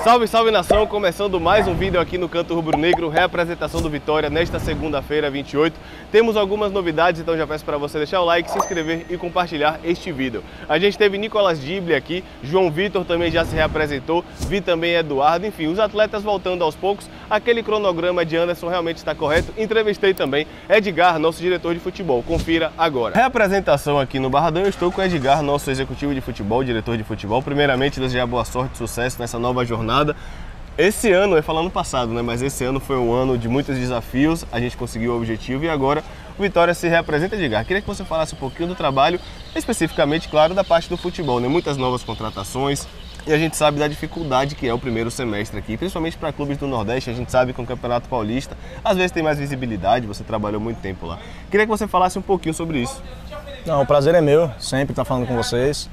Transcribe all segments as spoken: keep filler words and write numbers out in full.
Salve, salve nação! Começando mais um vídeo aqui no Canto Rubro Negro, reapresentação do Vitória nesta segunda-feira, vinte e oito. Temos algumas novidades, então já peço para você deixar o like, se inscrever e compartilhar este vídeo. A gente teve Nicolas Dibble aqui, João Vitor também já se reapresentou, vi também Eduardo, enfim, os atletas voltando aos poucos. Aquele cronograma de Anderson realmente está correto. Entrevistei também Edgar, nosso diretor de futebol. Confira agora. Reapresentação aqui no Barradão, eu estou com Edgar, nosso executivo de futebol, diretor de futebol. Primeiramente, desejar boa sorte e sucesso nessa nova jornada. Esse ano, eu ia falar no passado, né? Mas esse ano foi um ano de muitos desafios, a gente conseguiu o objetivo e agora o Vitória se reapresenta. Edgar, queria que você falasse um pouquinho do trabalho, especificamente, claro, da parte do futebol, né? Muitas novas contratações e a gente sabe da dificuldade que é o primeiro semestre aqui, principalmente para clubes do Nordeste. A gente sabe que o Campeonato Paulista às vezes tem mais visibilidade, você trabalhou muito tempo lá. Queria que você falasse um pouquinho sobre isso. Não, o prazer é meu, sempre estar falando com vocês.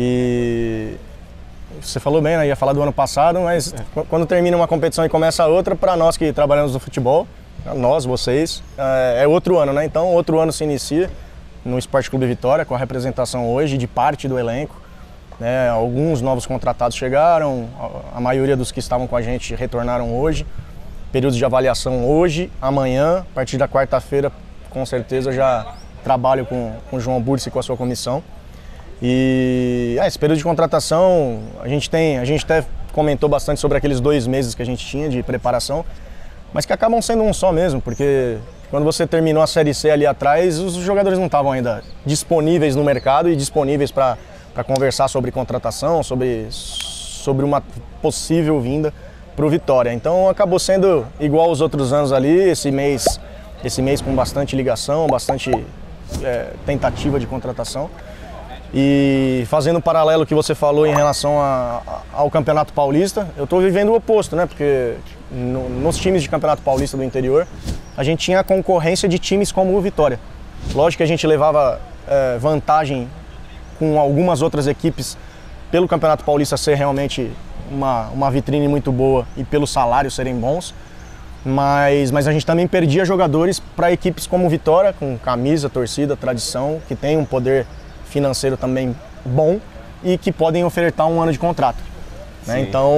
E você falou bem, né? Ia falar do ano passado, mas é. quando termina uma competição e começa outra, para nós que trabalhamos no futebol, nós, vocês, é outro ano, né? Então, outro ano se inicia no Esporte Clube Vitória, com a representação hoje de parte do elenco. Né? Alguns novos contratados chegaram, a maioria dos que estavam com a gente retornaram hoje. Períodos de avaliação hoje, amanhã, a partir da quarta-feira, com certeza já trabalho com, com o João Bursi e com a sua comissão. E ah, esse período de contratação, a gente tem, a gente até comentou bastante sobre aqueles dois meses que a gente tinha de preparação, mas que acabam sendo um só mesmo, porque quando você terminou a Série C ali atrás, os jogadores não estavam ainda disponíveis no mercado e disponíveis para para conversar sobre contratação, sobre, sobre uma possível vinda para o Vitória. Então acabou sendo igual aos outros anos ali, esse mês, esse mês com bastante ligação, bastante é, tentativa de contratação. E fazendo um paralelo que você falou em relação a, a, ao Campeonato Paulista, eu estou vivendo o oposto, né? Porque no, nos times de Campeonato Paulista do interior, a gente tinha a concorrência de times como o Vitória. Lógico que a gente levava é, vantagem com algumas outras equipes pelo Campeonato Paulista ser realmente uma, uma vitrine muito boa e pelos salários serem bons, mas, mas a gente também perdia jogadores para equipes como Vitória, com camisa, torcida, tradição, que tem um poder financeiro também bom e que podem ofertar um ano de contrato. Né? Então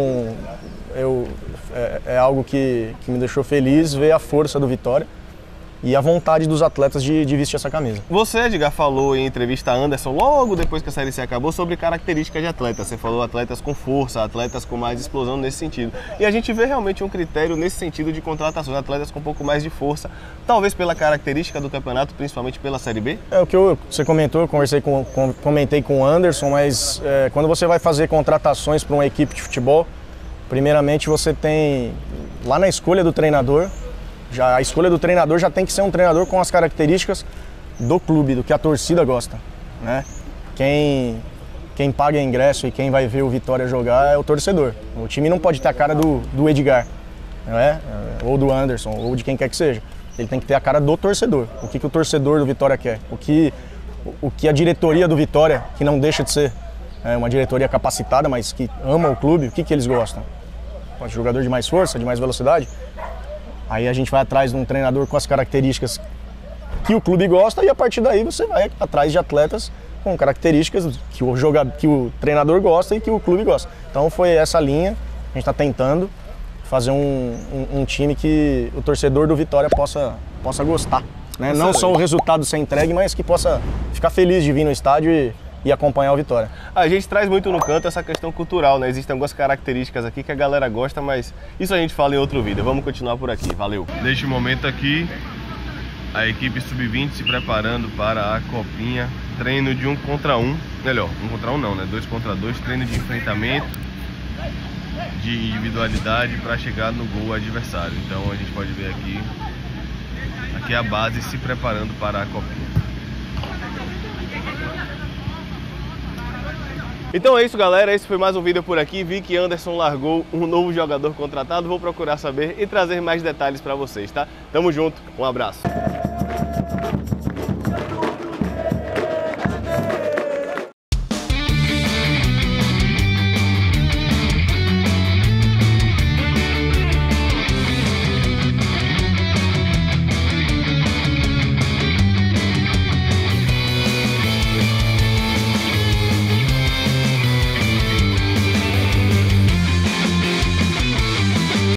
eu, é, é algo que, que me deixou feliz ver a força do Vitória e a vontade dos atletas de, de vestir essa camisa. Você, Edgar, falou em entrevista a Anderson, logo depois que a Série C acabou, sobre características de atletas. Você falou atletas com força, atletas com mais explosão nesse sentido. E a gente vê realmente um critério nesse sentido de contratações, atletas com um pouco mais de força, talvez pela característica do campeonato, principalmente pela Série B? É o que eu, você comentou, eu conversei com, com, comentei com o Anderson, mas é, quando você vai fazer contratações para uma equipe de futebol, primeiramente você tem, lá na escolha do treinador, Já, a escolha do treinador já tem que ser um treinador com as características do clube, do que a torcida gosta. Né? Quem, quem paga ingresso e quem vai ver o Vitória jogar é o torcedor. O time não pode ter a cara do, do Edgar, né? Ou do Anderson, ou de quem quer que seja. Ele tem que ter a cara do torcedor. O que, que o torcedor do Vitória quer? O que, o, o que a diretoria do Vitória, que não deixa de ser é, uma diretoria capacitada, mas que ama o clube, o que, que eles gostam? Pode jogador de mais força, de mais velocidade? Aí a gente vai atrás de um treinador com as características que o clube gosta e a partir daí você vai atrás de atletas com características que o, jogador, que o treinador gosta e que o clube gosta. Então foi essa linha, a gente está tentando fazer um, um, um time que o torcedor do Vitória possa, possa gostar. Né? Não só o resultado ser entregue, mas que possa ficar feliz de vir no estádio e e acompanhar o Vitória. A gente traz muito no canto essa questão cultural, né? Existem algumas características aqui que a galera gosta, mas isso a gente fala em outro vídeo. Vamos continuar por aqui, valeu! Neste momento aqui, a equipe sub vinte se preparando para a copinha, treino de um contra um, melhor, um contra um não, né? Dois contra dois, treino de enfrentamento, de individualidade para chegar no gol adversário. Então a gente pode ver aqui, aqui é a base se preparando para a copinha. Então é isso, galera, esse foi mais um vídeo por aqui. Vi que Anderson largou um novo jogador contratado, vou procurar saber e trazer mais detalhes para vocês, tá? Tamo junto, um abraço.